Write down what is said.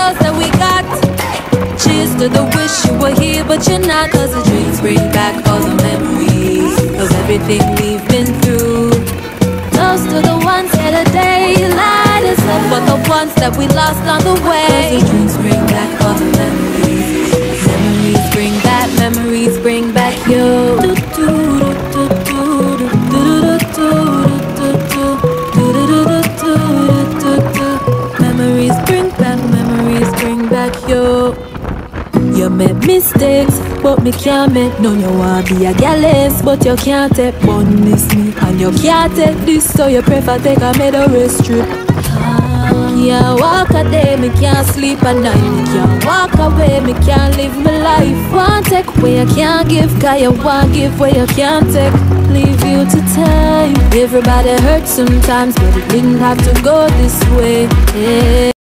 girls that we got. Cheers to the wish you were here but you're not. Cause the dreams bring back all the memories of everything we've been through. Toast to the ones here today, light us up for the ones that we lost on the way. Cause the dreams bring back all the memories. Memories bring back, memories bring back you. Memories bring back you. You made mistakes, but me can't make none. You want be a gallus, but you can't take bonus me. And you can't take this, so you prefer take a middle race trip. Can't walk a day, me can't sleep at night. Me can't walk away, me can't live my life. Want take where you can't give, cause you want give where you can't take. Leave you to time. Everybody hurts sometimes, but it didn't have to go this way. Yeah.